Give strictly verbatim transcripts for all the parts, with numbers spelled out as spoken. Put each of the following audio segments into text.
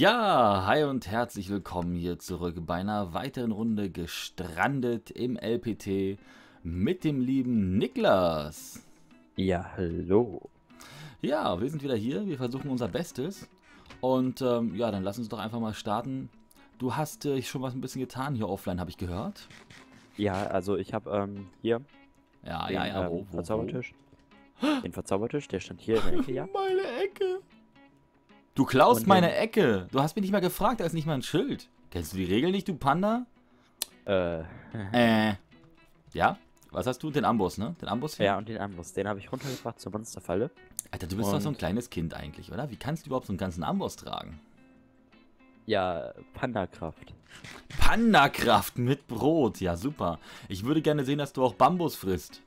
Ja, hi und herzlich willkommen hier zurück bei einer weiteren Runde gestrandet im L P T mit dem lieben Niklas. Ja, hallo. Ja, wir sind wieder hier, wir versuchen unser Bestes und ähm, ja, dann lass uns doch einfach mal starten. Du hast äh, schon was ein bisschen getan hier offline, habe ich gehört. Ja, also ich habe ähm, hier Ja, den ja, ja, ähm, wo, wo, Verzaubertisch. Den Verzaubertisch, der stand hier in der Ecke, ja. Meine Ecke. Du klaust Und meine den- Ecke. Du hast mich nicht mal gefragt, da ist nicht mal ein Schild. Kennst du die Regel nicht, du Panda? Äh, Äh. Ja? Was hast du? Den Amboss, ne? Den Amboss hier? ja, und den Amboss, den habe ich runtergebracht zur Monsterfalle. Alter, du bist doch so ein Und- kleines Kind eigentlich, oder? Wie kannst du überhaupt so einen ganzen Amboss tragen? Ja, Pandakraft. Pandakraft mit Brot. Ja, super. Ich würde gerne sehen, dass du auch Bambus frisst.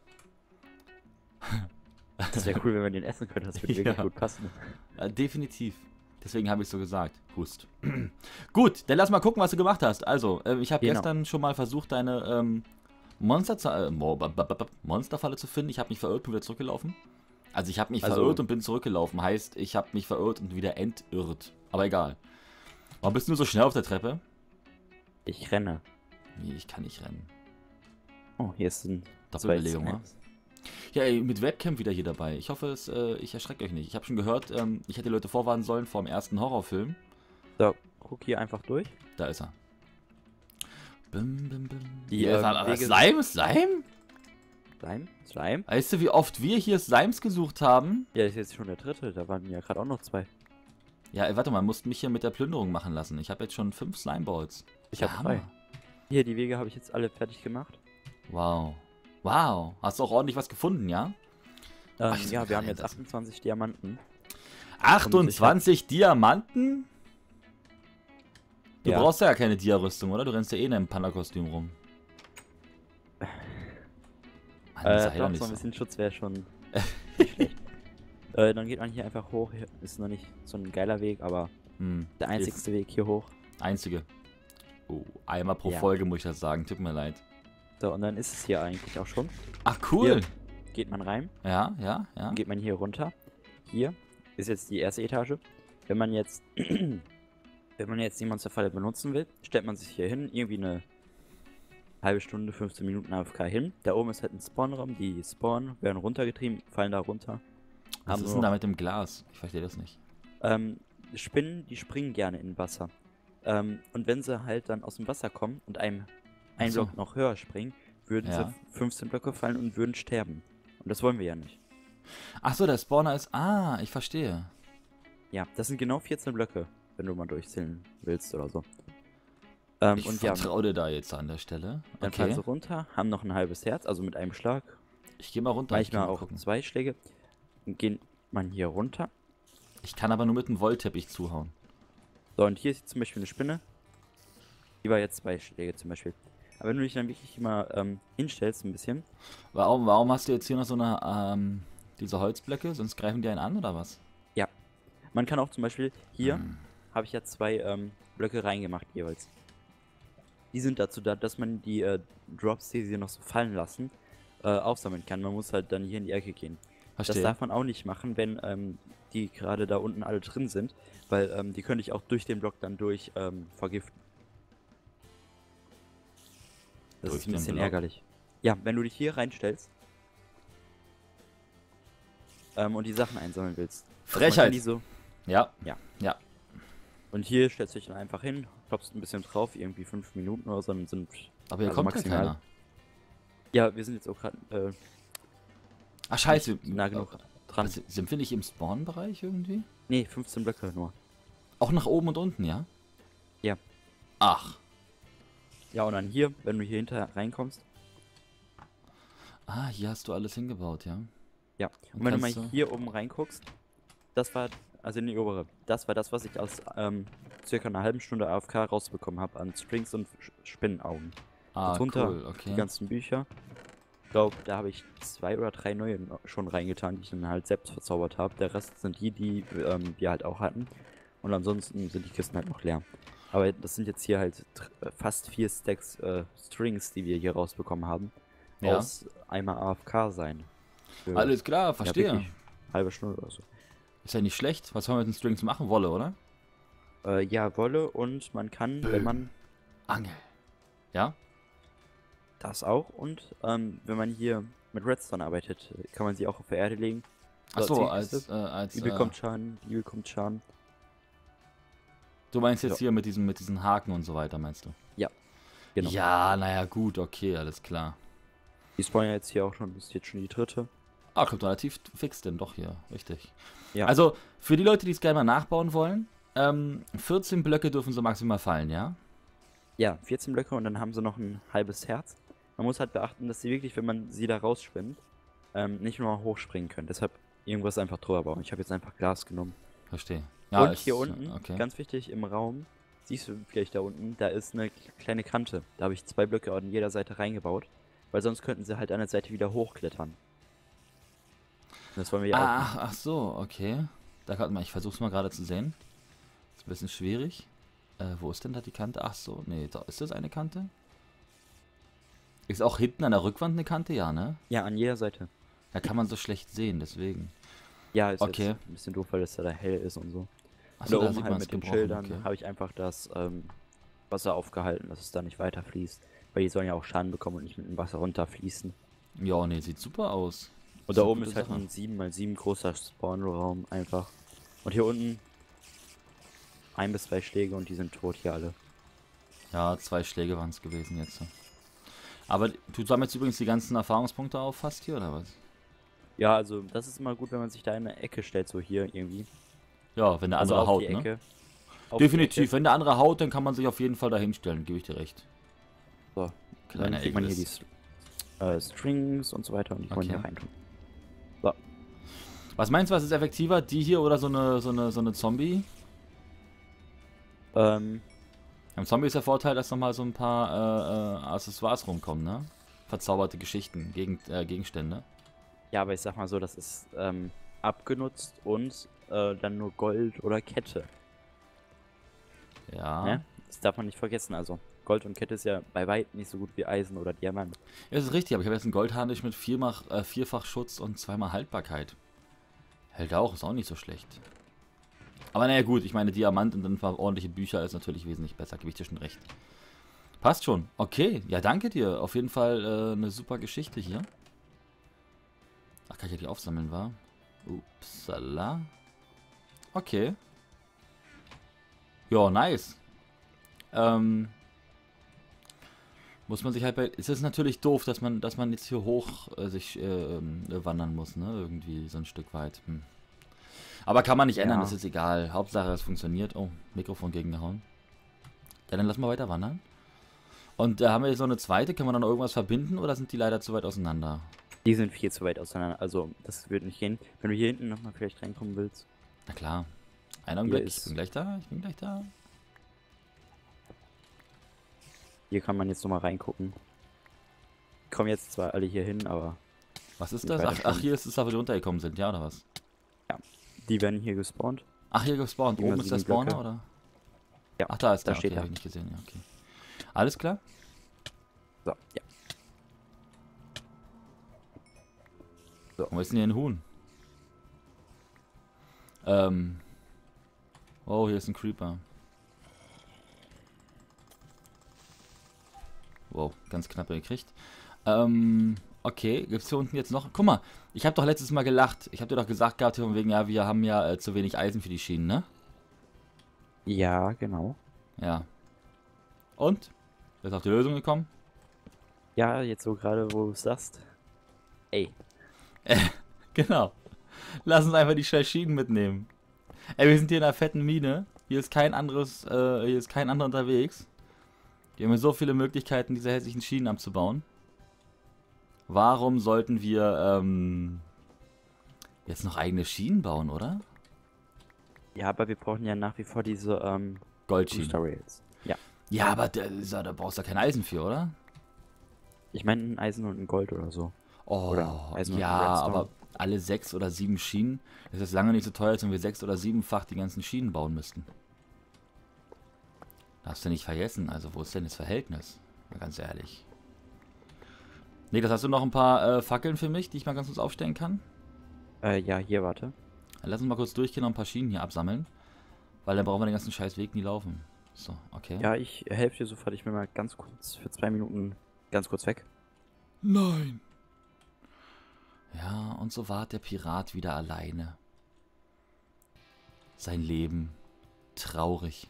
Das wäre cool, wenn man den essen könnte, das würde Ja. wirklich gut passen. Äh, definitiv. Deswegen habe ich so gesagt. Hust. Gut, dann lass mal gucken, was du gemacht hast. Also, äh, ich habe Genau. gestern schon mal versucht, deine ähm, Monster äh, Mo- b- b- b- Monsterfalle zu finden. Ich habe mich verirrt und wieder zurückgelaufen. Also, ich habe mich Also- verirrt und bin zurückgelaufen. Heißt, ich habe mich verirrt und wieder entirrt. Aber egal. Warum bist du nur so schnell auf der Treppe? Ich renne. Nee, ich kann nicht rennen. Oh, hier ist ein Doppelbelegung, zwei ne? Snaps. Ja, ey, mit Webcam wieder hier dabei. Ich hoffe, es, äh, ich erschrecke euch nicht. Ich habe schon gehört, ähm, ich hätte die Leute vorwarnen sollen vor dem ersten Horrorfilm. So, guck hier einfach durch. Da ist er. Bim, bim, bim. Die, Ja, ähm, aber Wege- Slime? Slime? Slime? Slime? Weißt du, wie oft wir hier Slimes gesucht haben? Ja, das ist jetzt schon der dritte, da waren ja gerade auch noch zwei. Ja, ey, warte mal, musst mich hier mit der Plünderung machen lassen. Ich habe jetzt schon fünf Slimeballs. Ich Ja, habe Hammer. drei. Hier, die Wege habe ich jetzt alle fertig gemacht. Wow. Wow. Hast du auch ordentlich was gefunden, ja? Ähm, Ach, ich ja, bin wir haben gerade jetzt achtundzwanzig Diamanten. achtundzwanzig Diamanten? Du Ja. brauchst ja keine Dia-Rüstung, oder? Du rennst ja eh in einem Panda-Kostüm rum. Mann, Äh, sei doch doch, nicht so ein so. bisschen Schutz wäre schon nicht schlecht. Äh, dann geht man hier einfach hoch. Hier ist noch nicht so ein geiler Weg, aber Hm, der einzigste Weg hier hoch. einzige. Oh, einmal pro Ja. Folge muss ich das sagen. Tut mir leid. So, und dann ist es hier eigentlich auch schon. Ach, cool. Hier geht man rein, Ja, ja, ja. dann geht man hier runter. Hier ist jetzt die erste Etage. Wenn man jetzt, wenn man jetzt die Monsterfalle benutzen will, stellt man sich hier hin, irgendwie eine halbe Stunde, fünfzehn Minuten A F K hin. Da oben ist halt ein Spawnraum, die spawnen, werden runtergetrieben, fallen da runter. Was Haben ist nur denn da mit dem Glas? Ich verstehe das nicht. Ähm, Spinnen, die springen gerne in Wasser. Ähm, und wenn sie halt dann aus dem Wasser kommen und einem einen Ach so. Block noch höher springen, würden Ja. sie fünfzehn Blöcke fallen und würden sterben. Und das wollen wir ja nicht. Ach so, der Spawner ist... Ah, ich verstehe. Ja, das sind genau vierzehn Blöcke, wenn du mal durchzählen willst oder so. Ähm, Ich und ja, vertraue dir da jetzt an der Stelle. dann fallen Okay. sie runter, haben noch ein halbes Herz, also mit einem Schlag. Ich gehe mal runter. ich geh Manchmal mal auch gucken. zwei Schläge. Dann geht man hier runter. Ich kann aber nur mit einem Wollteppich zuhauen. So, und hier ist zum Beispiel eine Spinne. Die war jetzt zwei Schläge zum Beispiel. Aber wenn du dich dann wirklich mal ähm, hinstellst ein bisschen, Warum, warum hast du jetzt hier noch so eine... Ähm, diese Holzblöcke? Sonst greifen die einen an, oder was? man kann auch zum Beispiel, hier Hm. habe ich ja zwei ähm, Blöcke reingemacht jeweils. Die sind dazu da, dass man die äh, Drops, die sie noch so fallen lassen, äh, aufsammeln kann. Man muss halt dann hier in die Ecke gehen. Verstehe. Das darf man auch nicht machen, wenn ähm, die gerade da unten alle drin sind, weil ähm, die könnte ich auch durch den Block dann durch ähm, vergiften. Das Durch ist ein den bisschen Block? ärgerlich. Ja, wenn du dich hier reinstellst ähm, und die Sachen einsammeln willst. dass man Frechheit. die so Ja. Ja. Ja. Und hier stellst du dich dann einfach hin, klopfst ein bisschen drauf, irgendwie fünf Minuten oder so, dann sind... Aber hier Also kommt ja maximal. keiner. Ja, wir sind jetzt auch gerade äh, Ach, scheiße. nicht nah genug dran. Also, sind wir nicht im Spawn-Bereich irgendwie? Nee, fünfzehn Blöcke nur. Auch nach oben und unten, ja? Ja. Ach. Ja, und dann hier, wenn du hier hinter reinkommst. Ah, hier hast du alles hingebaut, ja? Ja. Und, Und wenn du mal kannst du- hier oben reinguckst, das war, also in die obere, das war das, was ich aus ähm, circa einer halben Stunde A F K rausbekommen habe an Strings und Sch- Spinnenaugen. Ah, Drunter cool, okay. Die ganzen Bücher. Ich glaube, da habe ich zwei oder drei neue no- schon reingetan, die ich dann halt selbst verzaubert habe. Der Rest sind die, die ähm, wir halt auch hatten. Und ansonsten sind die Kisten halt noch leer. Aber das sind jetzt hier halt tr- fast vier Stacks äh, Strings, die wir hier rausbekommen haben. Ja. Aus einmal A F K sein. Für, Alles klar, ja, verstehe. wirklich halbe Stunde oder so. Ist ja nicht schlecht. Was wollen wir mit den Strings machen? Wolle, oder? Äh, ja, Wolle und man kann, wenn Bögen. man Angel. Ja? das auch und ähm, wenn man hier mit Redstone arbeitet, kann man sie auch auf der Erde legen. Achso, Zielkiste. als, äh, als, Die äh, bekommt Schaden, die bekommt Schaden. du meinst jetzt Ja. hier mit diesem, mit diesen Haken und so weiter, meinst du? Genau. Ja, naja, gut, okay, alles klar. Die spawnen ja jetzt hier auch schon, das ist jetzt schon die dritte. Ah, kommt relativ fix denn doch hier, richtig. Ja. Also, für die Leute, die es gerne mal nachbauen wollen, ähm, vierzehn Blöcke dürfen so maximal fallen, ja? Ja, vierzehn Blöcke und dann haben sie noch ein halbes Herz. Man muss halt beachten, dass sie wirklich, wenn man sie da rausschwimmt, ähm, nicht nur hochspringen können. Deshalb irgendwas einfach drüber bauen. Ich habe jetzt einfach Glas genommen. Verstehe. und ist- hier unten, okay. ganz wichtig, im Raum, siehst du vielleicht da unten, da ist eine kleine Kante. Da habe ich zwei Blöcke an jeder Seite reingebaut, weil sonst könnten sie halt an der Seite wieder hochklettern. Das wollen wir ja auch Ach, ach so, okay. Da kann mal, ich versuch's mal gerade zu sehen. Ist ein bisschen schwierig. Äh, wo ist denn da die Kante? Ach so, nee, da ist das eine Kante? Ist auch hinten an der Rückwand eine Kante? Ja, ne? Ja, an jeder Seite. Da kann man so schlecht sehen, deswegen. Ja, ist Okay. jetzt ein bisschen doof, weil es da hell ist und so. Achso, da da oben sieht halt man mit es den gebrochen. Schildern Okay. habe ich einfach das ähm, Wasser aufgehalten, dass es da nicht weiter fließt. Weil die sollen ja auch Schaden bekommen und nicht mit dem Wasser runterfließen. Ja, nee, sieht super aus. Und ist da eine oben gute ist halt Sache. ein sieben mal sieben großer Spawnraum einfach. Und hier unten ein bis zwei Schläge und die sind tot hier alle. Ja, zwei Schläge waren es gewesen jetzt. Aber du sammelst übrigens die ganzen Erfahrungspunkte auf fast hier, oder was? Ja, also das ist immer gut, wenn man sich da in eine Ecke stellt, so hier irgendwie. Ja, wenn der Also andere auf haut, die ne? Ecke. Auf die Definitiv, Ecke. wenn der andere haut, dann kann man sich auf jeden Fall dahin stellen, gebe ich dir recht. So, und dann Kleiner kriegt man hier die Eglis. äh, Strings und so weiter und die wollen Okay. hier reintun. Was meinst du, was ist effektiver? Die hier oder so eine, so eine, so eine Zombie? Ähm, Beim Zombie ist der Vorteil, dass nochmal so ein paar äh, äh, Accessoires rumkommen, ne? Verzauberte Geschichten, Gegen, äh, Gegenstände. ja, aber ich sag mal so, das ist ähm, abgenutzt und äh, dann nur Gold oder Kette. Ja. Ne? Das darf man nicht vergessen. Also Gold und Kette ist ja bei weitem nicht so gut wie Eisen oder Diamant. Ja, das ist richtig, aber ich habe jetzt einen Goldharnisch mit viermach, äh, vierfach Schutz und zweimal Haltbarkeit. Hält auch, ist auch nicht so schlecht. Aber naja gut, ich meine Diamant und dann paar ordentliche Bücher ist natürlich wesentlich besser, gebe ich dir schon recht. Passt schon. Okay, ja danke dir. Auf jeden Fall äh, eine super Geschichte hier. Ach, kann ich ja die aufsammeln, war? Upsala. Okay. Ja, nice. Ähm... Muss man sich halt bei. Es ist natürlich doof, dass man, dass man jetzt hier hoch äh, sich äh, äh, wandern muss, ne? Irgendwie so ein Stück weit. Hm. Aber kann man nicht ändern, Ja. das ist egal. Hauptsache es funktioniert. Oh, Mikrofon gegengehauen. Ja, dann lassen wir weiter wandern. Und da haben wir jetzt noch eine zweite. Können wir dann noch irgendwas verbinden oder sind die leider zu weit auseinander? Die sind viel zu weit auseinander. Also das wird nicht gehen. Wenn du hier hinten nochmal vielleicht reinkommen willst. Na klar. Einen Augenblick, ich ist- bin gleich da, ich bin gleich da. Hier kann man jetzt nochmal reingucken. Kommen jetzt zwar alle hier hin, aber Was ist Nicht das? weiter Ach, ach, kommen. hier ist es, da wo die runtergekommen sind, ja oder was? die werden hier gespawnt. Ach, hier gespawnt. Immer Oben ist der sieben Spawner, Blöcke. oder? Ja, Ach, da ist da der. steht Okay, er. habe ich nicht gesehen, ja, okay. Alles klar? So, ja. Wo ist denn hier ein Huhn? Ähm. Oh, hier ist ein Creeper. Wow, ganz knapp gekriegt. Ähm, okay, gibt's hier unten jetzt noch... Guck mal, ich habe doch letztes Mal gelacht. Ich habe dir doch gesagt gehabt, hier von wegen, ja, wir haben ja äh, zu wenig Eisen für die Schienen, ne? Ja, genau. Ja. Und? Ist auf die Lösung gekommen? Ja, jetzt so gerade, wo du es sagst. Ey, Genau. Lass uns einfach die scheiß Schienen mitnehmen. Ey, wir sind hier in einer fetten Mine. Hier ist kein anderes, äh, hier ist kein anderer unterwegs. Wir haben so viele Möglichkeiten, diese hässlichen Schienen abzubauen. Warum sollten wir, ähm, jetzt noch eigene Schienen bauen, oder? ja, aber wir brauchen ja nach wie vor diese ähm, Goldschienen. Booster Rails. Ja. Ja, aber da, da brauchst du kein Eisen für, oder? Ich meine ein Eisen und ein Gold oder so. Oh, Oder Eisen und ja, Redstone. aber alle sechs oder sieben Schienen, das ist lange nicht so teuer, als wenn wir sechs oder siebenfach die ganzen Schienen bauen müssten. Darfst du nicht vergessen, also wo ist denn das Verhältnis? Mal ganz ehrlich. Nee, das hast du noch ein paar äh, Fackeln für mich, die ich mal ganz kurz aufstellen kann? Äh, ja, hier, warte. Dann lass uns mal kurz durchgehen und ein paar Schienen hier absammeln. Weil dann brauchen wir den ganzen scheiß Weg nie laufen. So, okay. Ja, ich helfe dir sofort. Ich bin mal ganz kurz für zwei Minuten ganz kurz weg. Nein. Ja, und so war der Pirat wieder alleine. Sein Leben traurig.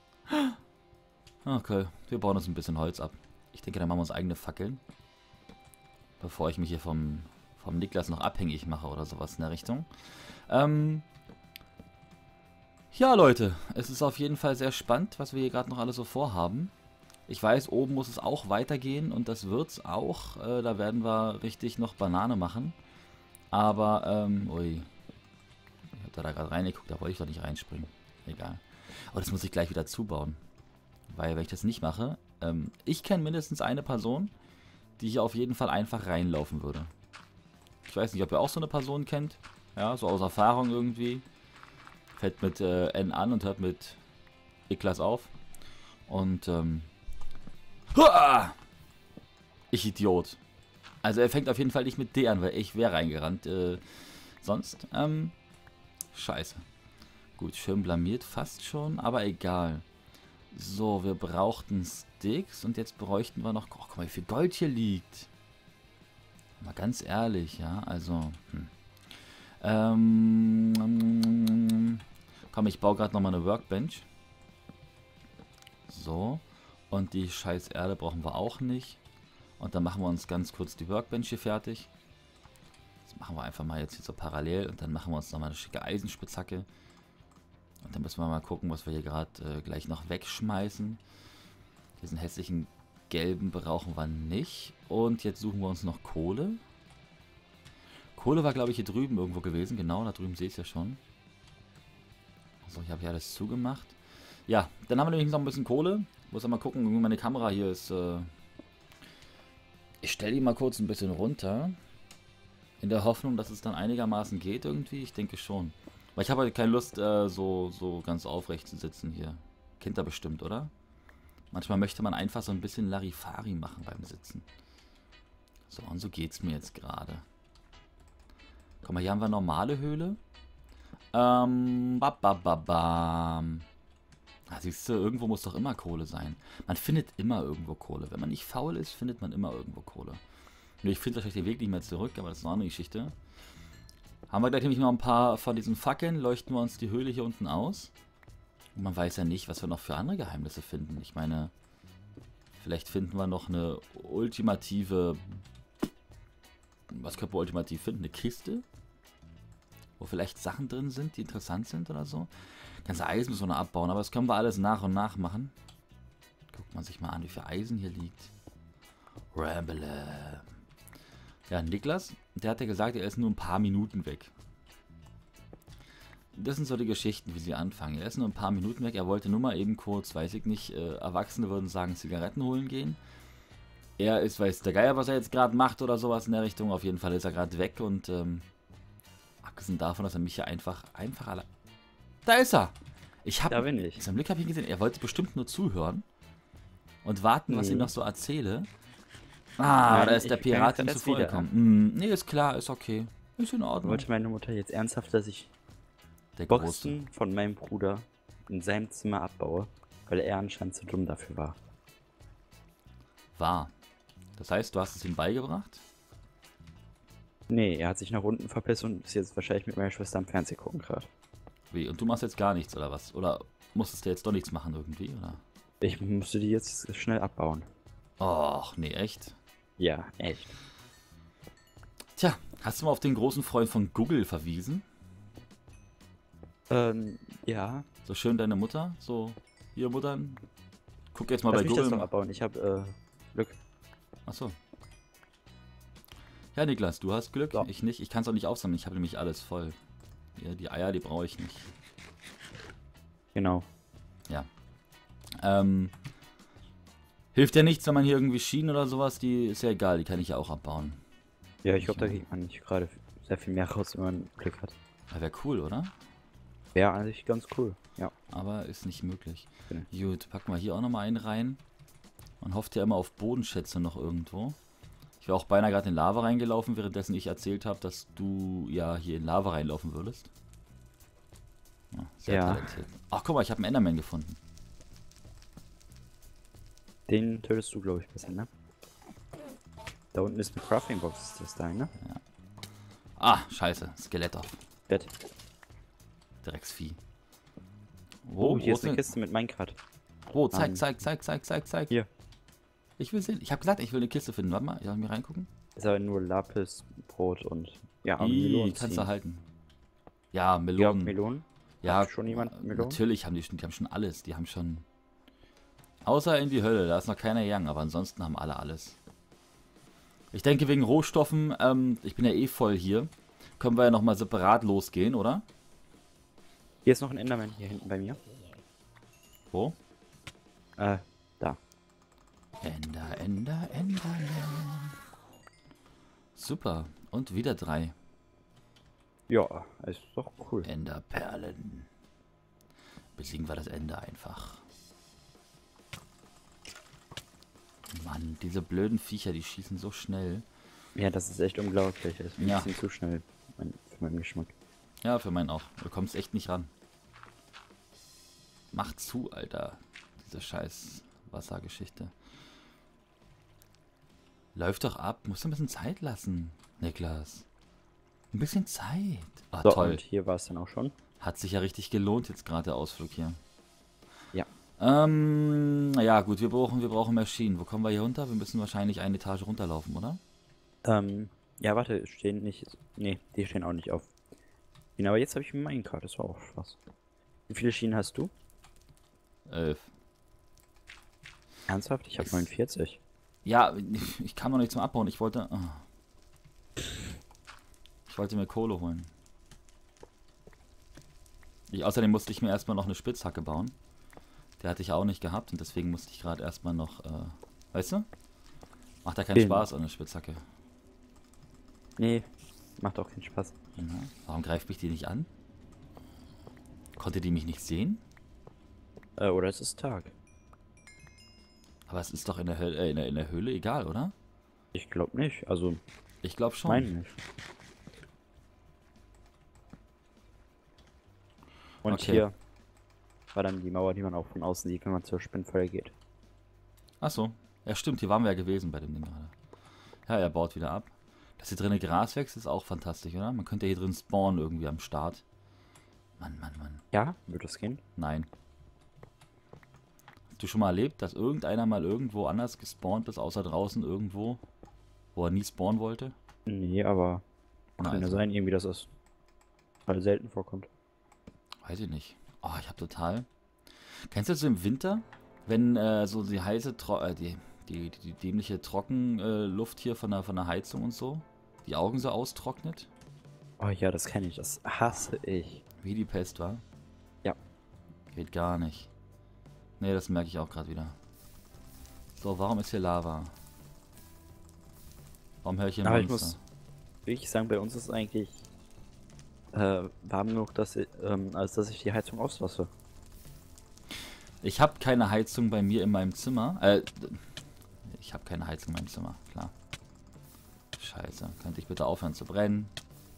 Okay, wir bauen uns ein bisschen Holz ab. Ich denke, dann machen wir uns eigene Fackeln. Bevor ich mich hier vom, vom Niklas noch abhängig mache oder sowas in der Richtung. Ähm... Ja, Leute, es ist auf jeden Fall sehr spannend, was wir hier gerade noch alles so vorhaben. Ich weiß, oben muss es auch weitergehen und das wird's auch. Äh, da werden wir richtig noch Banane machen. Aber, ähm, ui. Ich hab da gerade reingeguckt, da wollte ich doch nicht reinspringen. Egal. Aber das muss ich gleich wieder zubauen. Weil, wenn ich das nicht mache, ähm, ich kenne mindestens eine Person, die hier auf jeden Fall einfach reinlaufen würde. Ich weiß nicht, ob ihr auch so eine Person kennt. Ja, so aus Erfahrung irgendwie. Fällt mit äh, N an und hört mit Niklas auf. Und, ähm... Huah! Ich Idiot. Also er fängt auf jeden Fall nicht mit D an, weil ich wäre reingerannt. Äh, sonst, ähm... Scheiße. Gut, schön blamiert fast schon, aber egal. So, wir brauchten Sticks und jetzt bräuchten wir noch... Oh, guck mal, wie viel Gold hier liegt. Mal ganz ehrlich, ja, also... Hm. Ähm, komm, ich baue gerade nochmal eine Workbench. So. Und die scheiß Erde brauchen wir auch nicht. Und dann machen wir uns ganz kurz die Workbench hier fertig. Das machen wir einfach mal jetzt hier so parallel. Und dann machen wir uns nochmal eine schicke Eisenspitzhacke. Und dann müssen wir mal gucken, was wir hier gerade äh, gleich noch wegschmeißen. Diesen hässlichen gelben brauchen wir nicht. Und jetzt suchen wir uns noch Kohle. Kohle war, glaube ich, hier drüben irgendwo gewesen. Genau, da drüben sehe ich es ja schon. So, ich habe hier alles zugemacht. Ja, dann haben wir nämlich noch ein bisschen Kohle. Muss mal gucken, wie meine Kamera hier ist. Äh ich stelle die mal kurz ein bisschen runter. In der Hoffnung, dass es dann einigermaßen geht irgendwie. Ich denke schon. Weil ich habe halt keine Lust, äh, so, so ganz aufrecht zu sitzen hier. Kennt ihr bestimmt, oder? Manchmal möchte man einfach so ein bisschen Larifari machen beim Sitzen. So, und so geht es mir jetzt gerade. Guck mal, hier haben wir normale Höhle. Ähm, babababam. Ah, siehst du, irgendwo muss doch immer Kohle sein. Man findet immer irgendwo Kohle. Wenn man nicht faul ist, findet man immer irgendwo Kohle. Nur ich finde wahrscheinlich den Weg nicht mehr zurück, aber das ist eine andere Geschichte. Haben wir gleich nämlich noch ein paar von diesen Fackeln, leuchten wir uns die Höhle hier unten aus. Und man weiß ja nicht, was wir noch für andere Geheimnisse finden. Ich meine, vielleicht finden wir noch eine ultimative... Was können wir ultimativ finden? Eine Kiste? Wo vielleicht Sachen drin sind, die interessant sind oder so. Ganze Eisen müssen wir noch abbauen, aber das können wir alles nach und nach machen. Guckt man sich mal an, wie viel Eisen hier liegt. Ramble. Ja, Niklas, der hat ja gesagt, er ist nur ein paar Minuten weg. Das sind so die Geschichten, wie sie anfangen. Er ist nur ein paar Minuten weg, er wollte nur mal eben kurz, weiß ich nicht, äh, Erwachsene würden sagen, Zigaretten holen gehen. Er ist, weiß der Geier, was er jetzt gerade macht oder sowas in der Richtung. Auf jeden Fall ist er gerade weg und ähm, abgesehen davon, dass er mich hier einfach, einfach alle... Da ist er! Ich habe... Da bin ich. Zum Glück habe ich ihn gesehen. Er wollte bestimmt nur zuhören und warten, was Nee. ich noch so erzähle. Ah, Nein, da ist ich der bin Pirat jetzt ihm erst zuvor wieder. gekommen. Hm, nee, ist klar, ist okay. Ist in Ordnung. Wollte meine Mutter jetzt ernsthaft, dass ich Der Große. Boxen von meinem Bruder in seinem Zimmer abbaue, weil er anscheinend zu dumm dafür war. War. Das heißt, du hast es ihm beigebracht? Nee, er hat sich nach unten verpisst und ist jetzt wahrscheinlich mit meiner Schwester am Fernsehen gucken gerade. Wie? Und du machst jetzt gar nichts, oder was? Oder musstest du jetzt doch nichts machen irgendwie, oder? Ich musste die jetzt schnell abbauen. Och, nee, echt? Ja, echt. Tja, hast du mal auf den großen Freund von Google verwiesen? Ähm, ja. So schön deine Mutter? So, hier Muttern? Guck jetzt mal Lass bei mich das doch Google. abbauen. Ich habe äh, Glück. Achso. Ja, Niklas, du hast Glück, Ja. ich nicht. Ich kann es auch nicht aufsammeln, ich habe nämlich alles voll. Ja, die Eier, die brauche ich nicht. Genau. Ja. Ähm, hilft ja nichts, wenn man hier irgendwie Schienen oder sowas, die ist ja egal, die kann ich ja auch abbauen. Ja, ich glaube, da geht man nicht gerade sehr viel mehr raus, wenn man Glück hat. Wäre cool, oder? Wäre eigentlich ganz cool. Ja. Aber ist nicht möglich. Genau. Gut, packen wir hier auch nochmal einen rein. Man hofft ja immer auf Bodenschätze noch irgendwo. Ich wäre auch beinahe gerade in Lava reingelaufen, währenddessen ich erzählt habe, dass du ja hier in Lava reinlaufen würdest. Ja, sehr Ja. talentiert. Ach, guck mal, ich habe einen Enderman gefunden. Den tötest du, glaube ich, besser, ne? Da unten ist eine Crafting Box, ist das da, ne? Ah, scheiße. Skelett auf. Bett. Drecksvieh. Oh, Wo, hier wo ist eine denn- Kiste mit Minecraft. Wo? Zeig, Ähm, zeig, zeig, zeig, zeig, zeig. Hier. Ich will sehen. Ich habe gesagt, ich will eine Kiste finden. Warte mal, soll ich mir reingucken? Ist aber nur Lapis, Brot und ja, Ih, Melonen kannst ziehen. du halten. Ja, Ja, Melonen. Melonen. Ja, Hat schon jemand äh, Melonen? natürlich haben die schon, die haben schon alles. Die haben schon. Außer in die Hölle, da ist noch keiner young, aber ansonsten haben alle alles. Ich denke wegen Rohstoffen, ähm, ich bin ja eh voll hier. Können wir ja nochmal separat losgehen, oder? Hier ist noch ein Enderman hier hinten bei mir. Wo? Äh, da. Ender, Ender, Enderman. Super. Und wieder drei Ja, ist doch cool. Enderperlen. Besiegen wir das Ende einfach. Mann, diese blöden Viecher, die schießen so schnell. Ja, das ist echt unglaublich. Das ist ein Ja. bisschen zu schnell mein, für meinen Geschmack. Ja, für meinen auch. Du kommst echt nicht ran. Mach zu, Alter. Diese scheiß Wassergeschichte. Läuft doch ab. Musst du ein bisschen Zeit lassen, Niklas. Ein bisschen Zeit. Ah, So, toll. und hier war es dann auch schon. Hat sich ja richtig gelohnt jetzt gerade der Ausflug hier. Ja. Ähm, ja gut, wir brauchen, wir brauchen mehr Schienen. Wo kommen wir hier runter? Wir müssen wahrscheinlich eine Etage runterlaufen, oder? Ähm, ja, warte, stehen nicht. Nee, die stehen auch nicht auf. Genau, aber jetzt habe ich Minecraft, das war auch Spaß. Wie viele Schienen hast du? Elf. Ernsthaft? Ich habe Es- neunundvierzig. Ja, ich kam noch nicht zum Abbauen. Ich wollte... ah. Ich wollte mir Kohle holen. Ich, außerdem musste ich mir erstmal noch eine Spitzhacke bauen. Der hatte ich auch nicht gehabt und deswegen musste ich gerade erstmal noch... Äh, weißt du? Macht ja keinen Den- Spaß, eine Spitzhacke. Nee, macht auch keinen Spaß. Ja. Warum greift mich die nicht an? Konnte die mich nicht sehen? Äh, oder es ist Tag. Aber es ist doch in der, Hölle, äh, in der, in der Höhle egal, oder? Ich glaube nicht, also Ich glaube schon. mein nicht. Und Okay. hier war dann die Mauer, die man auch von außen sieht, wenn man zur Spinnfalle geht. Achso. Ja stimmt, hier waren wir ja gewesen bei dem Ding gerade. Ja, er baut wieder ab. Dass hier drinnen Gras wächst, ist auch fantastisch, oder? Man könnte hier drin spawnen irgendwie am Start. Mann, Mann, Mann. Ja, wird das gehen? Nein. Hast du schon mal erlebt, dass irgendeiner mal irgendwo anders gespawnt ist, außer draußen irgendwo, wo er nie spawnen wollte? Nee, aber Na, kann ja also, sein, irgendwie, dass das halt selten vorkommt. weiß ich nicht. Oh, ich hab total... Kennst du das so im Winter, wenn äh, so die heiße, Tro äh, die, die, die, die dämliche Trockenluft äh, Luft hier von der, von der Heizung und so, die Augen so austrocknet? Oh ja, das kenne ich, das hasse ich. Wie die Pest, war? Ja. Geht gar nicht. Ne, das merke ich auch gerade wieder. So, warum ist hier Lava? Warum höre ich hier ein Aber ich Monster? muss wirklich sagen, bei uns ist es eigentlich äh, warm genug, dass ich, ähm, als dass ich die Heizung auslasse. Ich habe keine Heizung bei mir in meinem Zimmer. Äh, ich habe keine Heizung in meinem Zimmer, klar. Scheiße, könnte ich bitte aufhören zu brennen?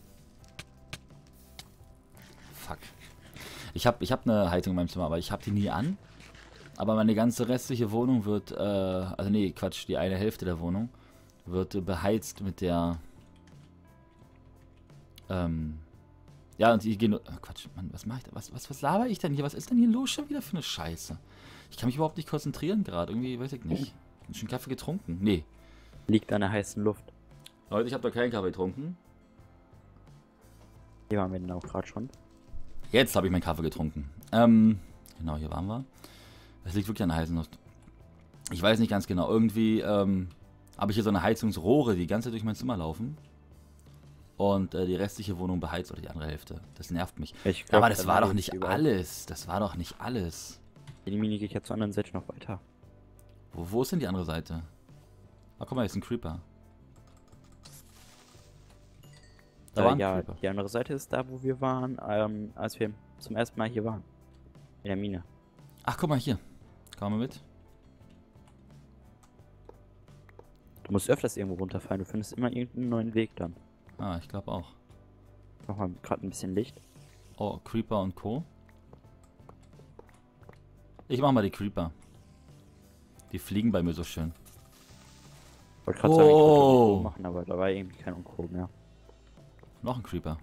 Fuck. Ich habe ich hab eine Heizung in meinem Zimmer, aber ich habe die nie an. Aber meine ganze restliche Wohnung wird, äh, also nee, Quatsch, die eine Hälfte der Wohnung wird äh, beheizt mit der, ähm, ja, und die gehen, oh, Quatsch, Mann, was mache ich da, was, was, was laber ich denn hier, was ist denn hier los schon wieder für eine Scheiße? Ich kann mich überhaupt nicht konzentrieren gerade, irgendwie, weiß ich nicht. Hab ich schon Kaffee getrunken? Nee. Liegt an der heißen Luft. Leute, ich habe doch keinen Kaffee getrunken. Hier waren wir denn auch gerade schon. Jetzt habe ich meinen Kaffee getrunken. Ähm, genau, hier waren wir. Das liegt wirklich an der heißen Luft. Ich weiß nicht ganz genau. Irgendwie ähm, habe ich hier so eine Heizungsrohre, die die ganze Zeit durch mein Zimmer laufen. Und äh, die restliche Wohnung beheizt, oder die andere Hälfte. Das nervt mich. Ich glaub, Aber das dann war doch geht's nicht überall. alles. Das war doch nicht alles. Die Mini geht ja zur anderen Seite noch weiter. Wo, wo ist denn die andere Seite? Ah, guck mal, hier ist ein Creeper. Da war Äh, ein ja, Creeper. die andere Seite ist da, wo wir waren, ähm, als wir zum ersten Mal hier waren. In der Mine. Ach, guck mal hier. Komm mal mit. Du musst öfters irgendwo runterfallen, du findest immer irgendeinen neuen Weg dann. Ah, ich glaube auch. Mach mal gerade ein bisschen Licht. Oh, Creeper und Co. Ich mach mal die Creeper. Die fliegen bei mir so schön. Wollte gerade sagen, ich wollte Oh. Unkraut machen, aber da war irgendwie kein Unkraut mehr. Noch ein Creeper.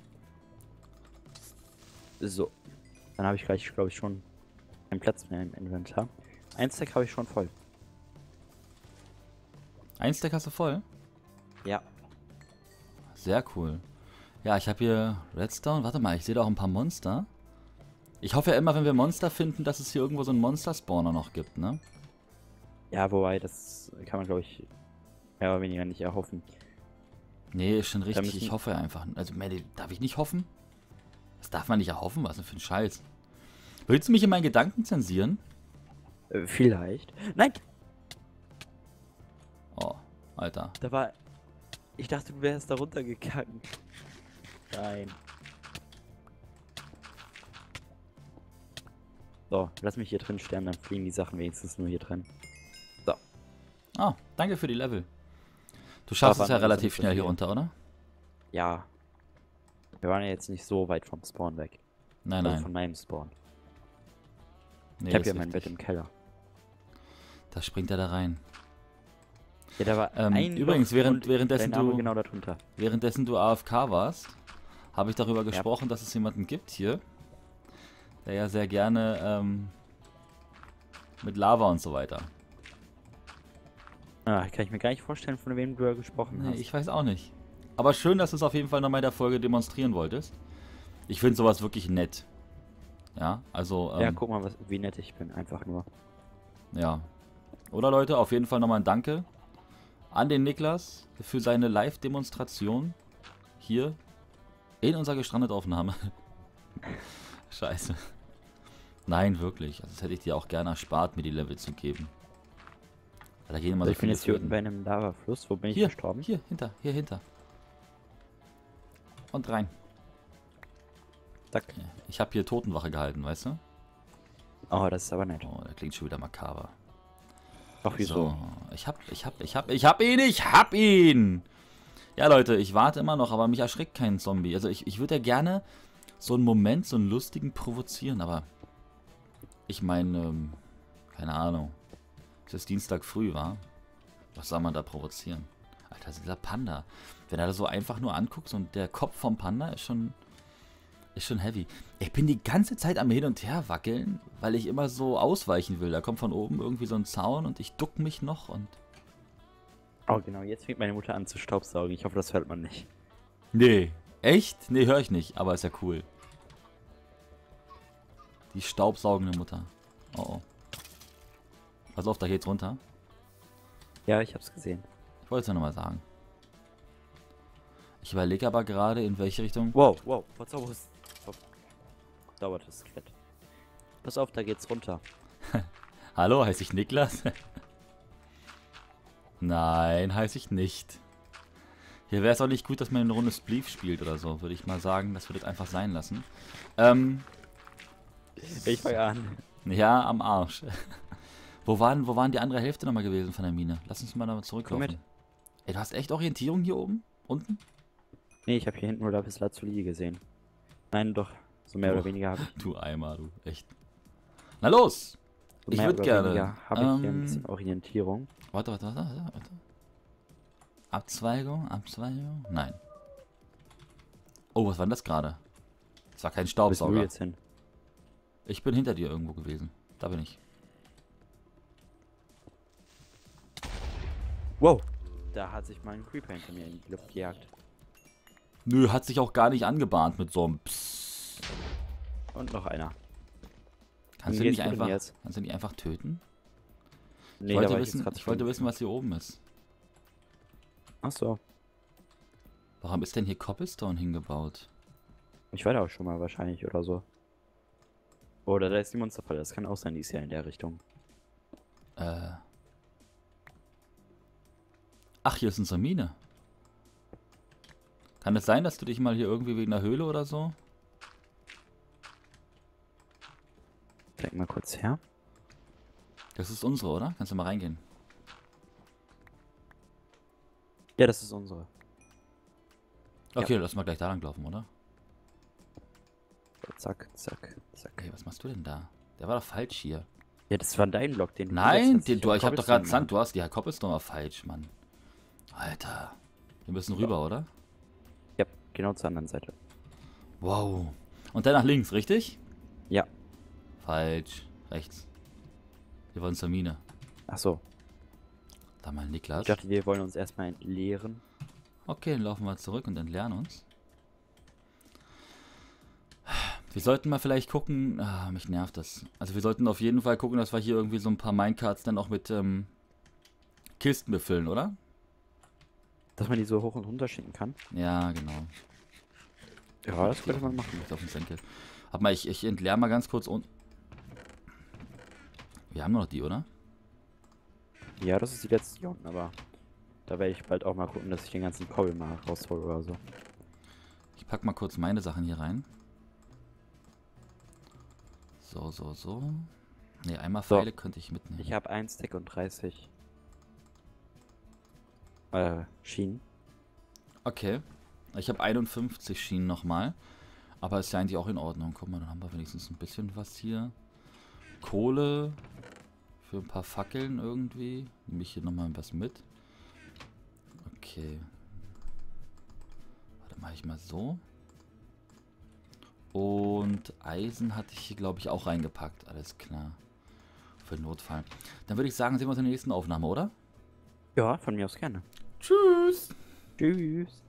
So. Dann habe ich gleich, glaube ich, schon keinen Platz mehr im Inventar. Ein Stack habe ich schon voll. Ein Stack hast du voll? Ja. Sehr cool. Ja, ich habe hier Redstone. Warte mal, ich sehe da auch ein paar Monster. Ich hoffe ja immer, wenn wir Monster finden, dass es hier irgendwo so einen Monster-Spawner noch gibt, ne? Ja, wobei, das kann man, glaube ich, mehr oder weniger nicht erhoffen. Nee, ist schon richtig. müssen- Ich hoffe einfach. Also, Medi, darf ich nicht hoffen? Das darf man nicht erhoffen. Was denn für ein Scheiß? Willst du mich in meinen Gedanken zensieren? Äh, vielleicht. Nein! Oh, Alter. Da war... Ich dachte, du wärst da runtergegangen. Nein. So, lass mich hier drin sterben, dann fliegen die Sachen wenigstens nur hier drin. Ah, danke für die Level. Du schaffst Aber es ja noch relativ nicht so schnell hier viel. runter, oder? Ja. Wir waren ja jetzt nicht so weit vom Spawn weg. Nein, Also nein. von meinem Spawn. Nee, ich habe ist ja mein Bett richtig. im Keller. Da springt er da rein. Ja, da war Ähm, ein übrigens, Loch während- und währenddessen dein Name du- genau darunter. Währenddessen du A F K warst, habe ich darüber gesprochen, dass es jemanden gibt hier, der ja sehr gerne ähm, mit Lava und so weiter. Ah, kann ich mir gar nicht vorstellen, von wem du da gesprochen Nee, hast. ich weiß auch nicht. Aber schön, dass du es auf jeden Fall nochmal in der Folge demonstrieren wolltest. Ich finde sowas wirklich nett. Ja, also, ähm, Ja, guck mal, was, wie nett ich bin, einfach nur. ja. Oder Leute, auf jeden Fall nochmal ein Danke an den Niklas für seine Live-Demonstration hier in unserer Gestrandet-Aufnahme. Scheiße. Nein, wirklich. Also das hätte ich dir auch gerne erspart, mir die Level zu geben. Weil da gehen immer Also so ich bin viele jetzt hier unten Flöten. bei einem Lavafluss. Wo bin ich Hier, gestorben? hier, hinter, hier hinter. Und rein. Zack. Ich habe hier Totenwache gehalten, weißt du? Oh, das ist aber nett. Oh, der klingt schon wieder makaber. Ach, wieso? So, ich hab, ich hab, ich hab, ich hab ihn, ich hab ihn! Ja, Leute, ich warte immer noch, aber mich erschreckt kein Zombie. Also ich, ich würde ja gerne so einen Moment, so einen lustigen provozieren, aber ich meine, ähm, keine Ahnung. Es ist Dienstag früh, war? Was soll man da provozieren? Alter, dieser Panda. Wenn er da so einfach nur anguckt und der Kopf vom Panda ist schon, ist schon heavy. Ich bin die ganze Zeit am Hin und Her wackeln, weil ich immer so ausweichen will. Da kommt von oben irgendwie so ein Zaun und ich duck mich noch und... Oh, genau. Jetzt fängt meine Mutter an zu staubsaugen. Ich hoffe, das hört man nicht. Nee. Echt? Nee, höre ich nicht, aber ist ja cool. Die staubsaugende Mutter. Oh oh. Pass auf, da geht's runter. Ja, ich hab's gesehen. Ich wollte es ja nochmal sagen. Ich überlege aber gerade, in welche Richtung... Wow, wow. Verzaubertes... Verzaubertes Skelett. Pass auf, da geht's runter. Hallo, heiße ich Niklas? Nein, heiße ich nicht. Hier wäre es auch nicht gut, dass man eine Runde Spleef spielt oder so. Würde ich mal sagen, dass wir das einfach sein lassen. Ähm, Ich fange an. ja, am Arsch. wo, waren, wo waren die andere Hälfte nochmal gewesen von der Mine? Lass uns mal da zurücklaufen. Komm mit. Ey, du hast echt Orientierung hier oben? Unten? Nee, ich habe hier hinten nur Lapis Lazuli gesehen. Nein, doch. So mehr Oh. oder weniger habe ich. Du Eimer, du. Echt. Na los! So Ich mehr würde oder gerne. weniger habe ich hier ein Ähm, bisschen Orientierung. Warte, warte, warte, warte, warte. Abzweigung, Abzweigung? Nein. Oh, was war denn das gerade? Das war kein Wo bist du Staubsauger. jetzt hin? Ich bin hinter dir irgendwo gewesen. Da bin ich. Wow. Da hat sich mal ein Creeper hinter mir in die Luft gejagt. Nö, hat sich auch gar nicht angebahnt mit so einem Psst. Und noch einer. Kannst Wie du geht's nicht dir denn einfach, jetzt? kannst du nicht einfach töten? Nee, ich wollte, da war wissen, ich, jetzt ich wollte wissen, was hier oben ist. Achso. Warum ist denn hier Cobblestone hingebaut? Ich war da auch schon mal wahrscheinlich oder so. Oder da ist die Monsterfalle. Das kann auch sein, die ist ja in der Richtung. Äh. Ach, hier ist unsere Mine. Kann es sein, dass du dich mal hier irgendwie wegen einer Höhle oder so? Denk mal kurz her. Das ist unsere, oder? Kannst du mal reingehen? Ja, das ist unsere. Okay, lass mal gleich da lang laufen, oder? So, zack, zack, zack. Okay, was machst du denn da? Der war doch falsch hier. Ja, das war dein Block, den du Nein, gesetzt den, hast. du, ich hab doch gerade Cobblestone Sand. Du hast die Cobblestone war falsch, Mann. Alter. Wir müssen rüber, oder? Ja, genau zur anderen Seite. Wow. Und dann nach links, richtig? Ja. Falsch. Rechts. Wir wollen zur Mine. Ach so. Da mal Niklas. Ich dachte, wir wollen uns erstmal entleeren. Okay, dann laufen wir zurück und entleeren uns. Wir sollten mal vielleicht gucken. Ah, mich nervt das. Also wir sollten auf jeden Fall gucken, dass wir hier irgendwie so ein paar Minecarts dann auch mit ähm, Kisten befüllen, oder? Dass man die so hoch und runter schicken kann. Ja, genau. Ja, das könnte man machen. Auf den Senkel. Warte mal, ich, ich entleere mal ganz kurz und. Wir haben noch die, oder? Ja, das ist die letzte hier unten, aber da werde ich bald auch mal gucken, dass ich den ganzen Kobbel mal raushole oder so. Ich pack mal kurz meine Sachen hier rein. So, so, so. Ne, einmal So. Pfeile könnte ich mitnehmen. Ich habe ein Stack und dreißig äh, Schienen. Okay. Ich habe einundfünfzig Schienen nochmal. Aber ist ja eigentlich auch in Ordnung. Guck mal, dann haben wir wenigstens ein bisschen was hier. Kohle. Für ein paar Fackeln irgendwie. Nehme ich hier nochmal was mit. Okay. Warte, mache ich mal so. Und Eisen hatte ich hier, glaube ich, auch reingepackt. Alles klar. Für den Notfall. Dann würde ich sagen, sehen wir uns in der nächsten Aufnahme, oder? Ja, von mir aus gerne. Tschüss. Tschüss.